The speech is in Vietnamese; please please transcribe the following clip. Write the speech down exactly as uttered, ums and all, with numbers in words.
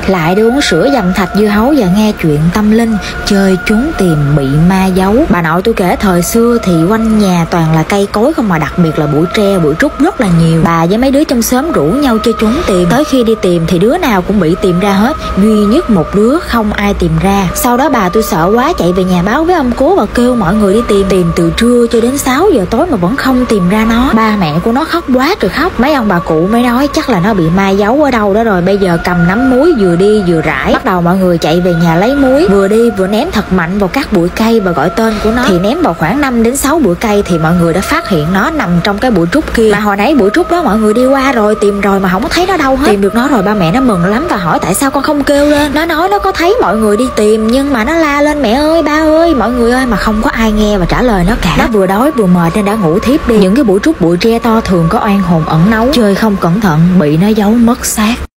lại đi uống sữa dầm thạch dưa hấu và nghe chuyện tâm linh, chơi trốn tìm bị ma giấu. Bà nội tôi kể thời xưa thì quanh nhà toàn là cây cối không, mà đặc biệt là bụi tre, bụi trúc rất là nhiều. Bà với mấy đứa trong xóm rủ nhau chơi trốn tìm, tới khi đi tìm thì đứa nào cũng bị tìm ra hết, duy nhất một đứa không ai tìm ra. Sau đó bà tôi sợ quá chạy về nhà báo với ông cố và kêu mọi người đi tìm. Tìm từ trưa cho đến sáu giờ tối mà vẫn không tìm ra nó. Ba mẹ của nó khóc quá trời khóc. Mấy ông bà cụ mới nói chắc là nó bị ma giấu ở đâu đó rồi. Bây giờ cầm nắm muối vừa đi vừa rải. Bắt đầu mọi người chạy về nhà lấy muối, vừa đi vừa ném thật mạnh vào các bụi cây và gọi tên của nó. Thì ném vào khoảng năm đến sáu bụi cây thì mọi người đã phát hiện nó nằm trong cái bụi trúc kia. Mà hồi nãy bụi trúc đó mọi người đi qua rồi, tìm rồi mà không có thấy nó đâu hết. Tìm được nó rồi ba mẹ nó mừng lắm và hỏi tại sao con không kêu lên. Nó nói nó có thấy mọi người đi tìm nhưng mà nó la lên mẹ ơi, ba ơi, mọi người ơi, mà không có ai nghe và trả lời nó cả. Nó vừa đói vừa mệt nên đã ngủ thiếp đi. Những cái bụi trúc bụi tre to thường có oan hồn ẩn náu, chơi không cẩn thận bị nó giấu mất xác.